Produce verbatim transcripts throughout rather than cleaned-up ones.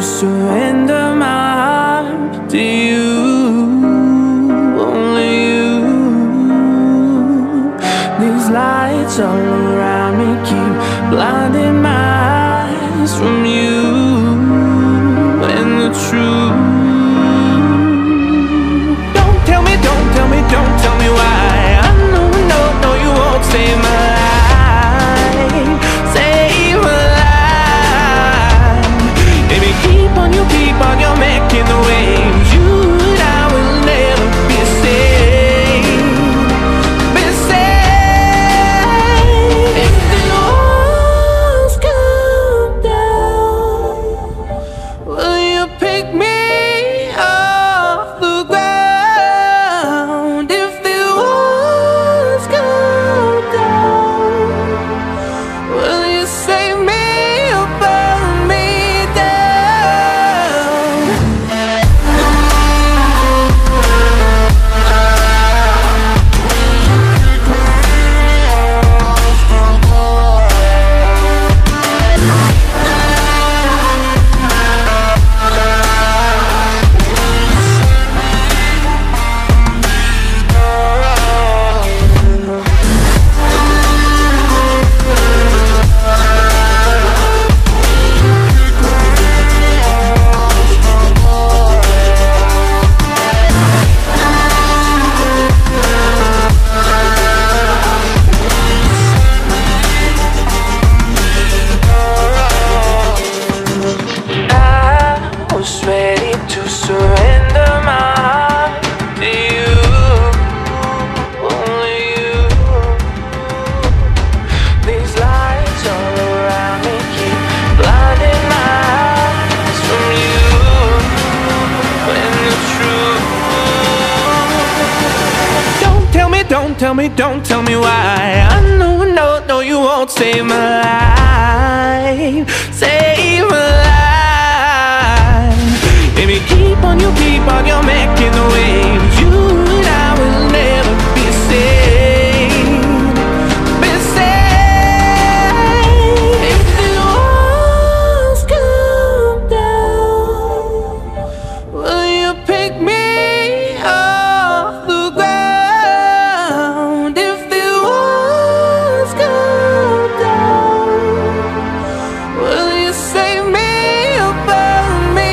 surrender my heart to you, only you. These lights all around me keep blinding my eyes from you and the truth. Don't tell me, don't tell me, don't tell me why. I know, no, no, you won't save my life, save my life. Baby, keep on, you keep on, you're making the waves. You and I will never be saved, be saved. If the walls come down, will you pick me off the ground? If the walls come down, will you save me or burn me down? I was ready to surrender my heart to you, only you. These lights all around me keep blinding my eyes from you and the truth. Don't tell me, don't tell me, don't tell me why. I know, no, no, you won't save my life, save my life. Baby, keep on, you keep on, you're making the waves. You and I will never be saved, be saved. If the walls come down, will you pick me off the ground? If the walls come down, will you save me or burn me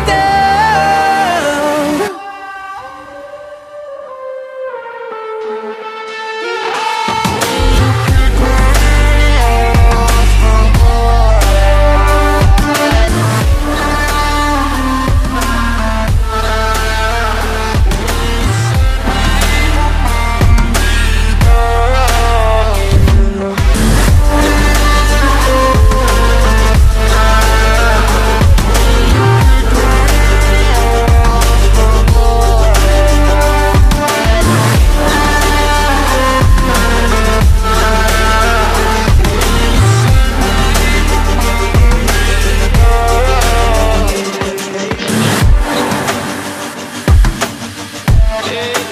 down? Yeah.